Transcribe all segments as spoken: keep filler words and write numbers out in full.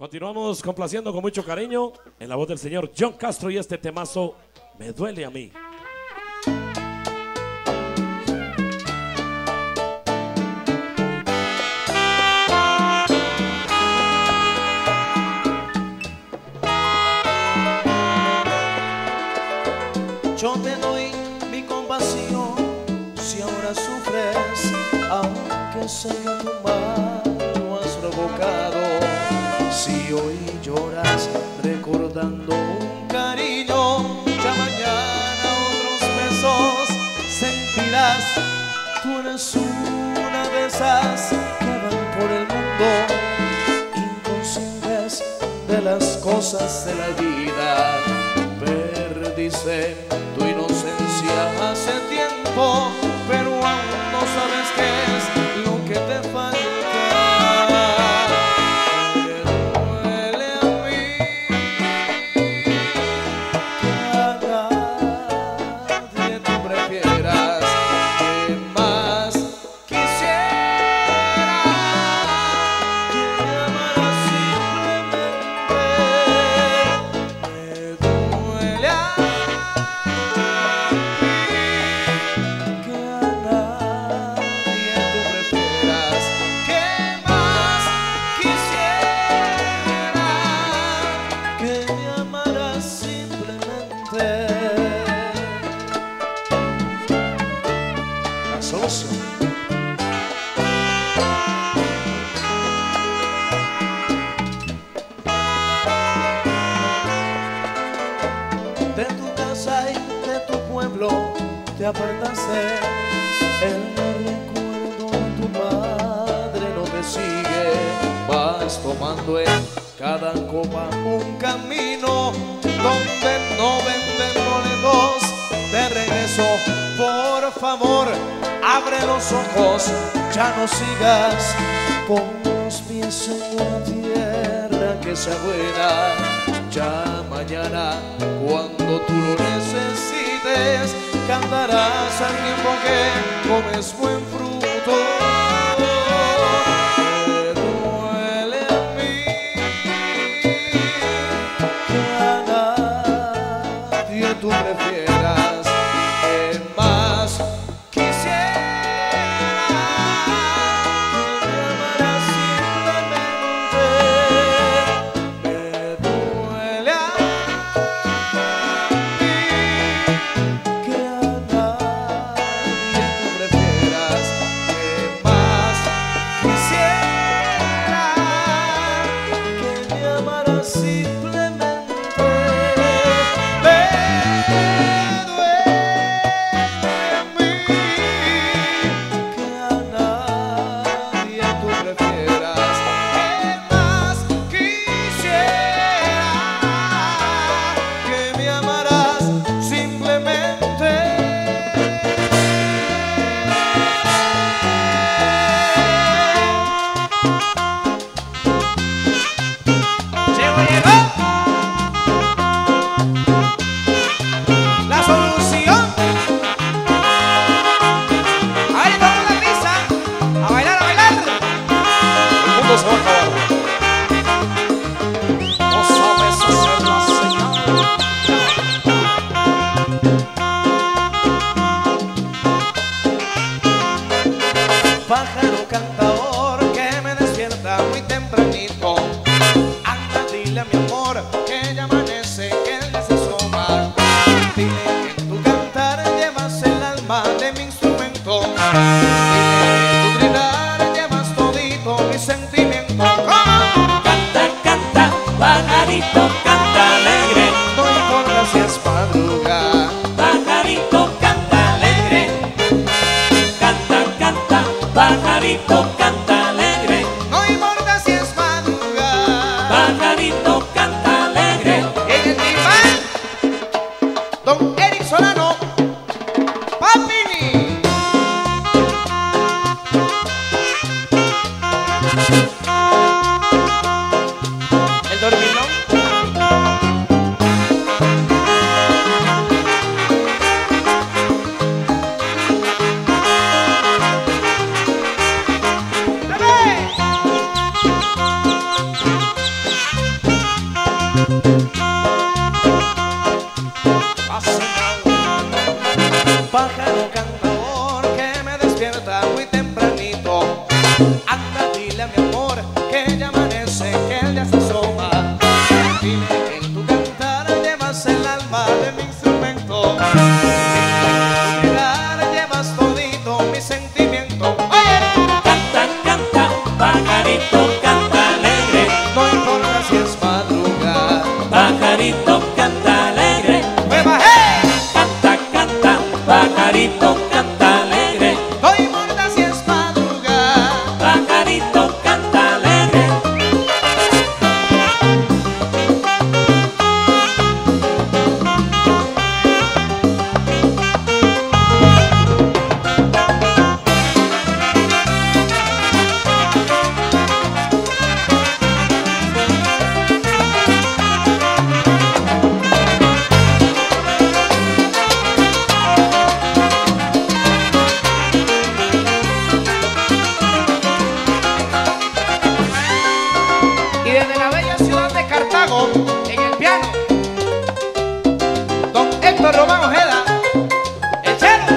Continuamos complaciendo con mucho cariño en la voz del señor John Castro y este temazo Me Duele a Mí. Yo te doy mi compasión si ahora sufres, aunque sé que tu mal lo has provocado. Si hoy lloras recordando un cariño, ya mañana otros besos sentirás. Tú eres una de esas que van por el mundo inconscientes de las cosas de la vida. Perdiste tu inocencia hace tiempo, pero aún no sabes qué es lo que te falta. Me duele a mí que a nadie tú prefieras, que más quisiera que me amaras simplemente. Me duele a de tu casa y de tu pueblo te apartaste. El recuerdo de tu madre no te sigue. Vas tomando en cada copa un camino donde no venden boletos de regreso. Por favor, abre los ojos, ya no sigas con los pies en una tierra que sea buena. Ya mañana, cuando tú lo necesites, cantarás al tiempo que comes buen fruto. Me duele a mí que a nadie tú prefieras, que más quisiera que me amaras simplemente. Me duele a mí que a nadie tú prefieras, Pájaro cantador que me despierta muy tempranito, anda, dile a mi amor que ya amanece, que el día se asoma. Dile que en tu cantar llevas el alma de mi instrumento, en tu llegar llevas todito mi sentimiento. Canta, canta, pajarito, canta alegre. No importa si es madrugada, Pajarito, canta alegre. ¡Nueva, hey! Canta, canta, pajarito, canta alegre. No importa si es madrugada, Pajarito, canta alegre. y desde la bella ciudad de Cartago, en el piano, don Héctor Román Ojeda, el chelo.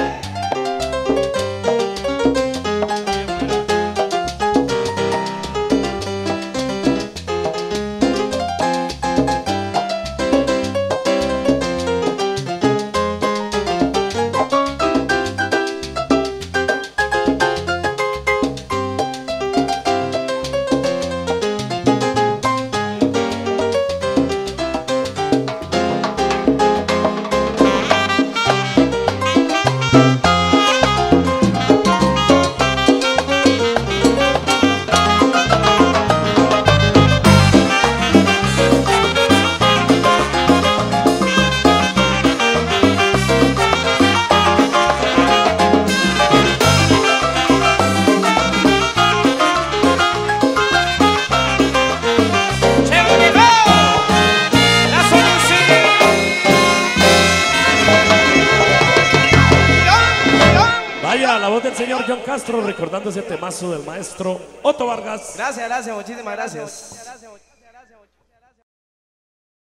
Vaya, la voz del señor John Castro recordando ese temazo del maestro Otto Vargas. Gracias, gracias, muchísimas gracias.